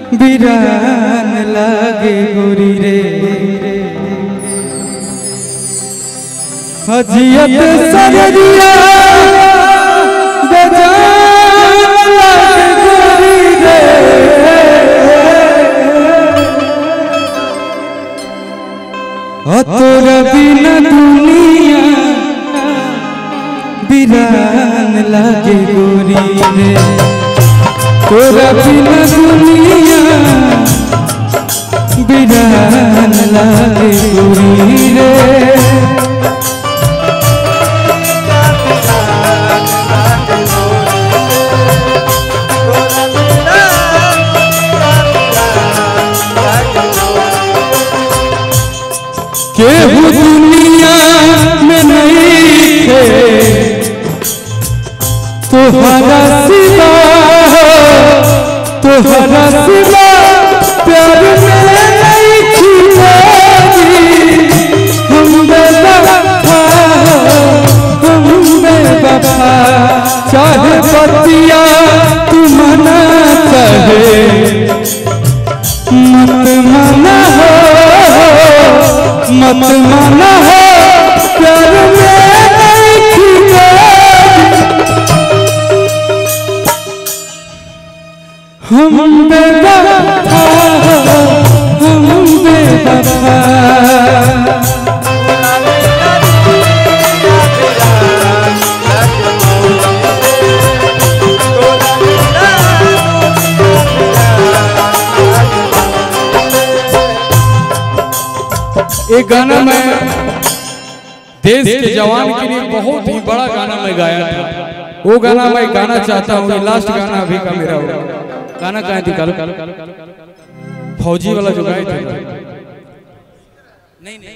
बिरान लागे गोरी रे हजियत सररिया बेजान लागे गोरी रे तोरा बिना दुनिया बिरान लागे गोरी रे तोरा बिना दुनिया बिरान लागे गोरी रे केहू दुनिया में नहीं थे तोहरा सिवा प्यार में नहीं छुपाई हम बेवफा चाहे पतिया तू मना चाहे मत माना हो प्यार में नहीं छुपाई हम बेवफा एक गाना मैं देश के जवान के लिए बहुत ही बड़ा गाना मैं गाया था वो गाना मैं गाना चाहता हूँ लास्ट गाना अभी का मेरा होगा गाना कहाँ थी कल फौजी वाला जो गाए थे नहीं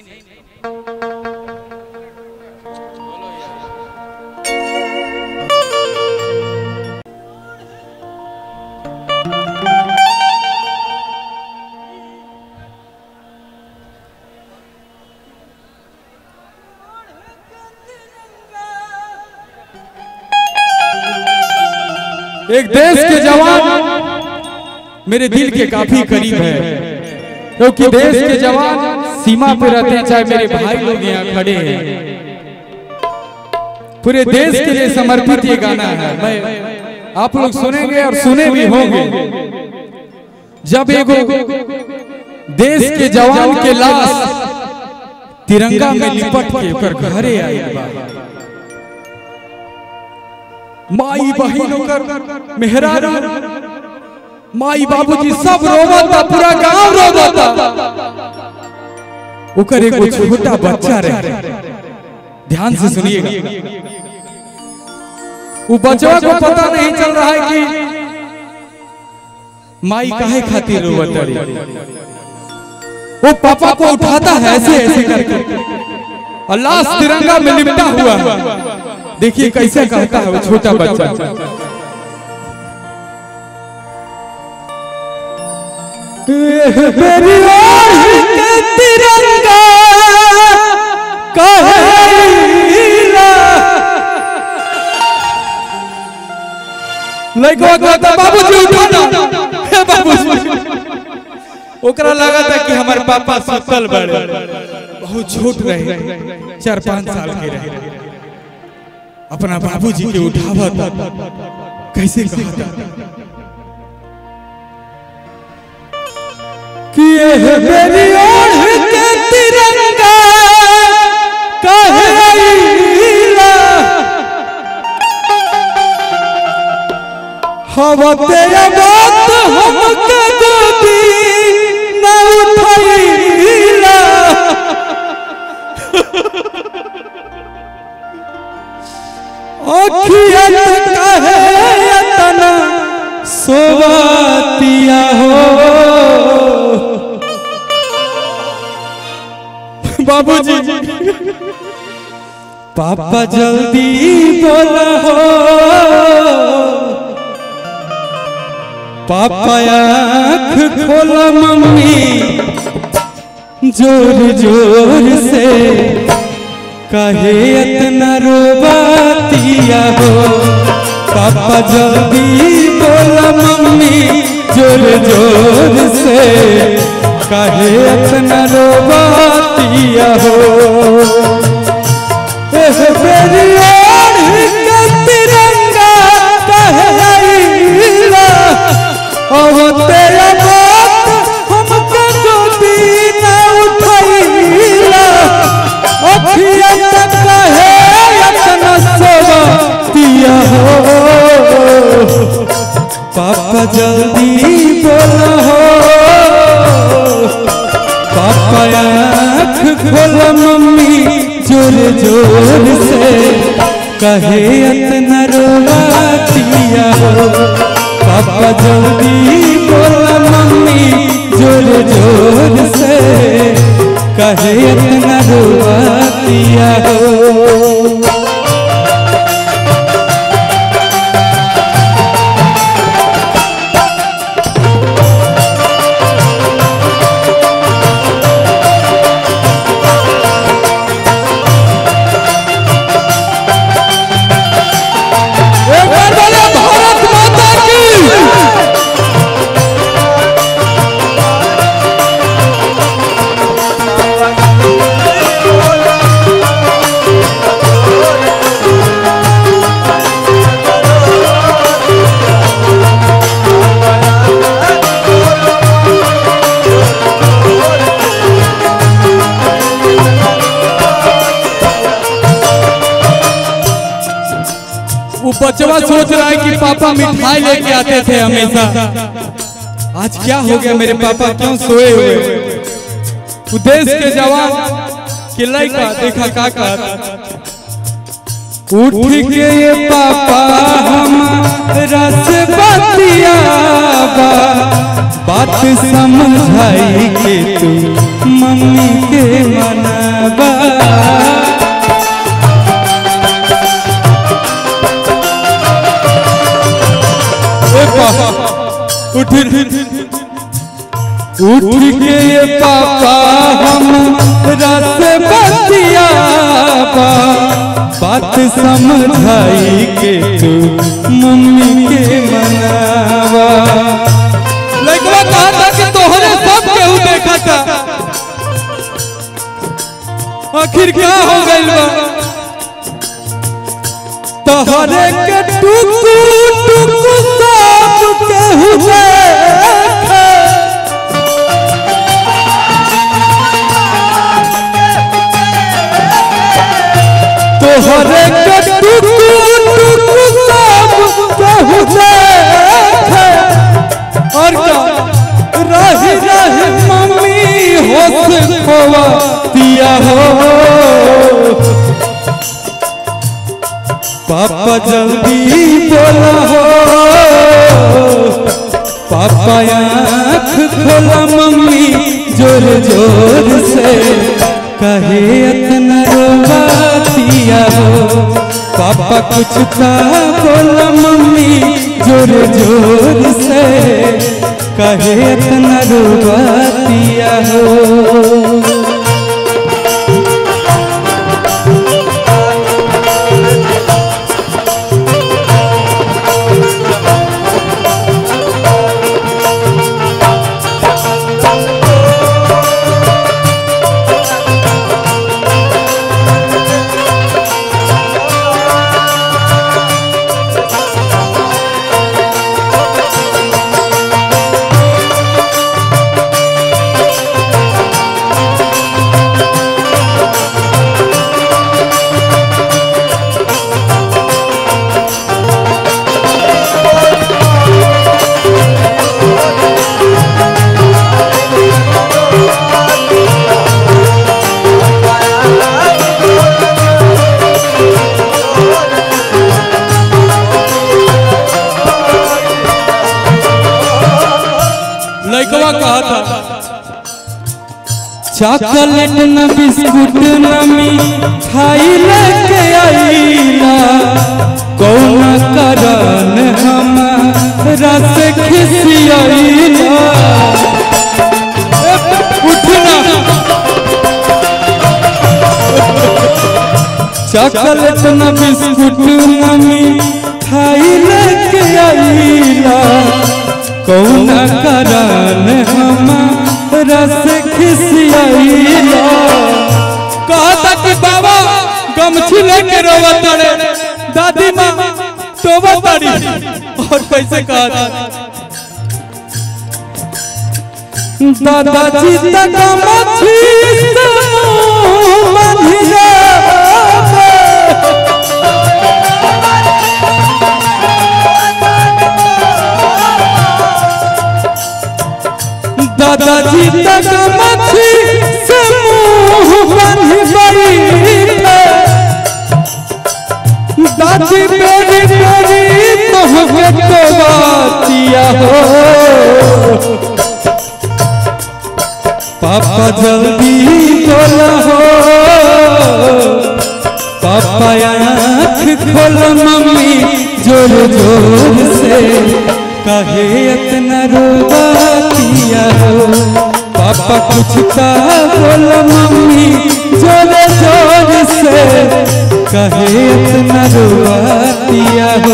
एक देश के जवान मेरे दिल के काफी करीब है क्योंकि देश के जवान सीमा पे रहते हैं चाहे मेरे भाई लोग यहाँ खड़े हैं पूरे देश के लिए समर्पित ये गाना है मैं आप लोग सुनेंगे और सुने भी होंगे जब एक देश के जवान के लाश तिरंगा में लिपट के ऊपर घरे आई माई बहनों कर मेहरारू माई बाबूजी सब रोवता पूरा गांव रोवता उकर एक छोटा बच्चा रहे ध्यान से सुनिएगा वो बच्चा को पता नहीं चल रहा है कि माई काहे खातिर रोवता रही वो पापा को उठाता है ऐसे ऐसे करके और लाश तिरंगा में लिपटा हुआ है देखिए कैसे कहता है वो छोटा बच्चा मेरी तिरंगा कहेला लइका कहता बाबूजी उठाना हे बाबूजी ओकरा लगा था कि हमारे पापा सुतल बड़े बहुत छोट रहे 4-5 साल के रहे अपना बाबूजी के उठावा था कैसे कहा था कि मेरी ओढ़ के तिरंगा कहेला हवा तेरा बात हमके गोदी न उठाईला अखियत कहे तना सोवतिया हो बाबूजी पापा जल्दी बोला हो पापा आँख खोला मम्मी जोर जोर से कहे इतना रोबातिया हो पापा जल्दी बोला मम्मी जोर जोर से कहे अपना रोबातिया हो तिरंगा कहला तेरा बात हमके गोदी न उठैला अखिया कहे अपना सोबातिया हो पापा जल्दी बोला हो पापा आँख खोला मम्मी जोर जोर से कहे इतना रोवातिया हो पापा जल्दी बोला मम्मी जोर जोर से कहे इतना रोवातिया हो बच्चा सोच रहा है कि पापा मिठाई लेके आते थे हमेशा, आज क्या हो गया मेरे पापा क्यों सोए हुए? देश के जवान के लड़का देखा काका उठ के ये पापा हमारा से बतिया बात समझाई के तू मम्मी के मनाबा उठ के ये पापा हम रस बतिया बात समझाई के तू मम्मी के मनावा लड़का कहा था कि तोहरे सब केहू देखा था आखिर क्या हो गइल बा तोहरे के टुकु टुकु सब केहू देखे तोहरे के टुकु टुकु सब केहू देखे और क्या रही रही मम्मी होश खोवा दिया हो पापा जल्दी बोला हो पापा आँख खोला मम्मी जोर जोर से कहे इतना रोवातिया हो पापा कुछ था बोला मम्मी जोर जोर से कहे इतना रोवातिया हो लड़कवा कहा था चॉकलेट न बिस्कुट न मिठाई लेके आईला कौन करन हमरा से खिसियाईला उठना चॉकलेट न बिस्कुट न मिठाई लेके आईला कौन कैसे कहा दादाजी तक मछली से मुंह बंधिया दादाजी तक मछली से मुंह बंधी बड़ी दादी मेरी मेरी तोहके तो बातिया हो पापा जल्दी बोला हो पापा आँख खोल मम्मी जोर जोर से कहे इतना रोवातिया हो पापा कुछ का बोल मम्मी जोर जोर से कहे इतना रोवातिया हो।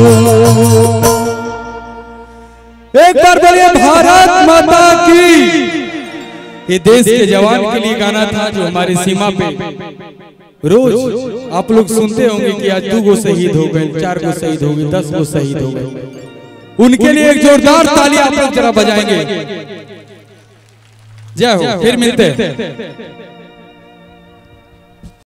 एक बार बोलिए भारत माता की। ये देश के जवान के लिए गाना था जो हमारी सीमा पे रोज आप लोग सुनते होंगे कि आज 2 गो शहीद हो गए, 4 गो शहीद हो गए, 10 गो शहीद हो गए। उनके लिए एक जोरदार ताली आप लोग जरा बजाएंगे। जय हो, फिर मिलते हैं।